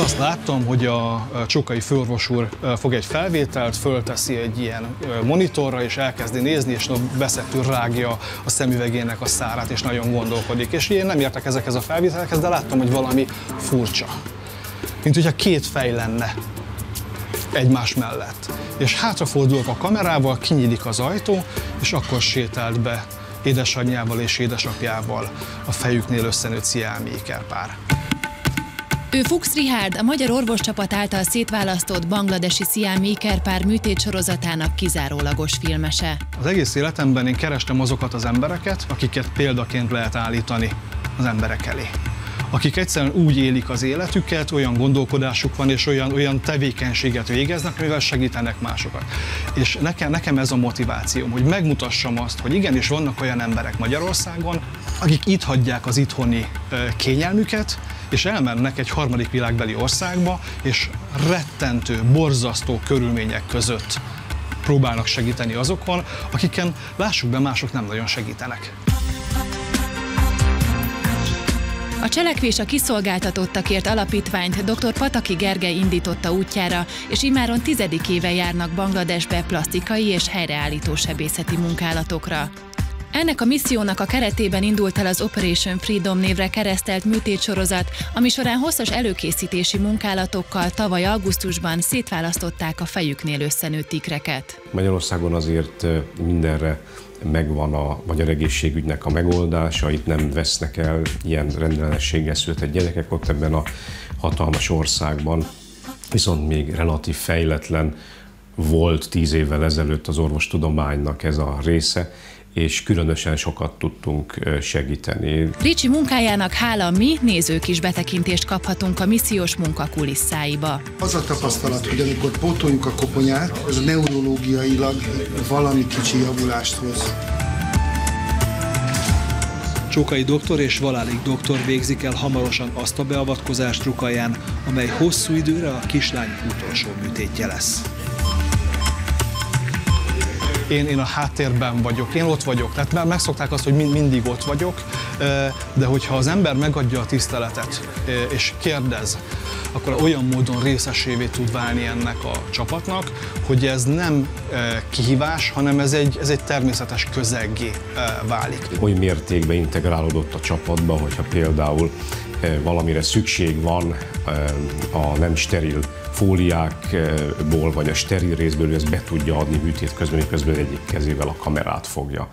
Azt láttam, hogy a Csókai főorvos úr fog egy felvételt, fölteszi egy ilyen monitorra, és elkezdi nézni, és veszettül rágja a szemüvegének a szárát, és nagyon gondolkodik. És én nem értek ezekhez a felvételekhez, de láttam, hogy valami furcsa. Mint hogyha két fej lenne egymás mellett. És hátrafordulok a kamerával, kinyílik az ajtó, és akkor sétált be édesanyjával és édesapjával a fejüknél összenőtt sziámi ikerpár. Ő Fuchs Richárd, a magyar orvoscsapat által szétválasztott bangladesi sziámi ikerpár műtétsorozatának kizárólagos filmese. Az egész életemben én kerestem azokat az embereket, akiket példaként lehet állítani az emberek elé. Akik egyszerűen úgy élik az életüket, olyan gondolkodásuk van, és olyan tevékenységet végeznek, amivel segítenek másokat. És nekem ez a motivációm, hogy megmutassam azt, hogy igenis vannak olyan emberek Magyarországon, akik itt hagyják az itthoni kényelmüket, és elmennek egy harmadik világbeli országba, és rettentő, borzasztó körülmények között próbálnak segíteni azokon, akiken, lássuk be, mások nem nagyon segítenek. A Cselekvés a kiszolgáltatottakért alapítványt dr. Pataki Gergely indította útjára, és immáron 10. éve járnak Bangladesbe plasztikai és helyreállító sebészeti munkálatokra. Ennek a missziónak a keretében indult el az Operation Freedom névre keresztelt műtétsorozat, ami során hosszas előkészítési munkálatokkal tavaly augusztusban szétválasztották a fejüknél összenőtt ikreket. Magyarországon azért mindenre megvan a magyar egészségügynek a megoldása, itt nem vesznek el ilyen rendellenességgel született gyerekek ott ebben a hatalmas országban, viszont még relatív fejletlen volt 10 évvel ezelőtt az orvostudománynak ez a része, és különösen sokat tudtunk segíteni. Ricsi munkájának hála mi, nézők is betekintést kaphatunk a missziós munka kulisszáiba. Az a tapasztalat, hogy amikor pótoljuk a koponyát, ez neurológiailag valami kicsi javulást hoz. Csókai doktor és Valálik doktor végzik el hamarosan azt a beavatkozást Rukaján, amely hosszú időre a kislány utolsó műtétje lesz. Én a háttérben vagyok, én ott vagyok, tehát már megszokták azt, hogy mindig ott vagyok, de hogyha az ember megadja a tiszteletet és kérdez, akkor olyan módon részesévé tud válni ennek a csapatnak, hogy ez nem kihívás, hanem ez egy természetes közeggé válik. Oly mértékben integrálódott a csapatba, hogyha például valamire szükség van a nem steril fóliákból, vagy a steril részből, hogy ezt be tudja adni műtét közben, miközben egyik kezével a kamerát fogja.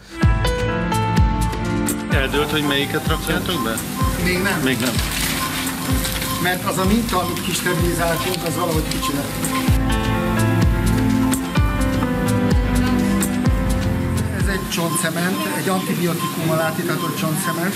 Eldőlt, hogy melyiket rakjátok be? Még nem. Még nem. Mert az a minta, amit kisterilizáltunk, az valahogy kicsi lett. Ez egy csontcement, egy antibiotikummal átítatott csontcement,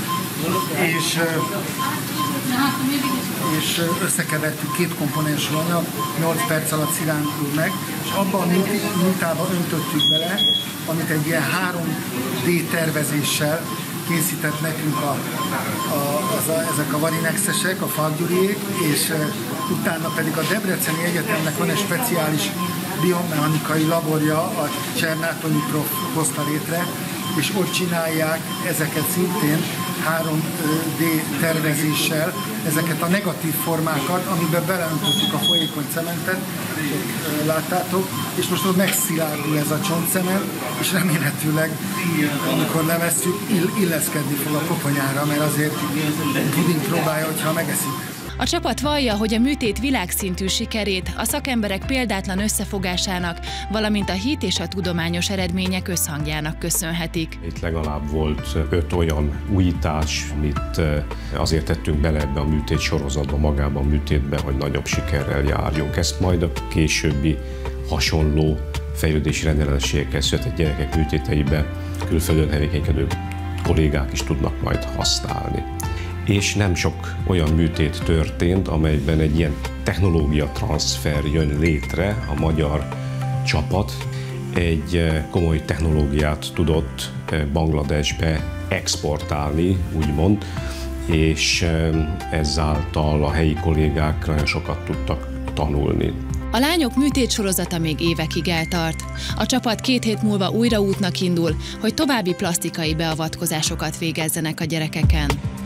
és összekevertük 2 komponensű anyag, 8 perc alatt szilárdul meg, és abban a mintába öntöttük bele, amit egy ilyen 3D tervezéssel készített nekünk ezek a varinexesek, a Falkgyuriék, és utána pedig a Debreceni Egyetemnek van egy speciális biomechanikai laborja, a Csernátonyi prof hozta létre, és ott csinálják ezeket szintén 3D tervezéssel, ezeket a negatív formákat, amiben beleöntöttük a folyékony cementet, láttátok, és most ott megszilárdul ez a csontcement, és remélhetőleg, amikor levesszük, illeszkedni fog a koponyára, mert azért puding próbálja, hogyha megeszik. A csapat vallja, hogy a műtét világszintű sikerét a szakemberek példátlan összefogásának, valamint a hit és a tudományos eredmények összhangjának köszönhetik. Itt legalább volt 5 olyan újítás, amit azért tettünk bele ebbe a műtét sorozatba, magában a műtétbe, hogy nagyobb sikerrel járjunk. Ezt majd a későbbi hasonló fejlődési rendellenességekkel született gyerekek műtéteibe külföldön tevékenykedő kollégák is tudnak majd használni. És nem sok olyan műtét történt, amelyben egy ilyen technológia transfer jön létre. A magyar csapat egy komoly technológiát tudott Bangladesbe exportálni, úgymond, és ezáltal a helyi kollégák nagyon sokat tudtak tanulni. A lányok műtétsorozata még évekig eltart. A csapat 2 hét múlva újra útnak indul, hogy további plasztikai beavatkozásokat végezzenek a gyerekeken.